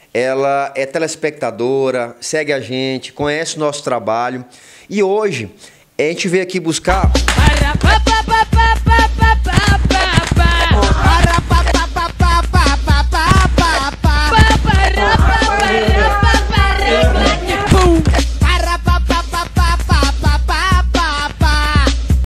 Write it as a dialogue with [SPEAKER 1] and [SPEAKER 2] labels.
[SPEAKER 1] ela é telespectadora, segue a gente, conhece o nosso trabalho. E hoje a gente veio aqui buscar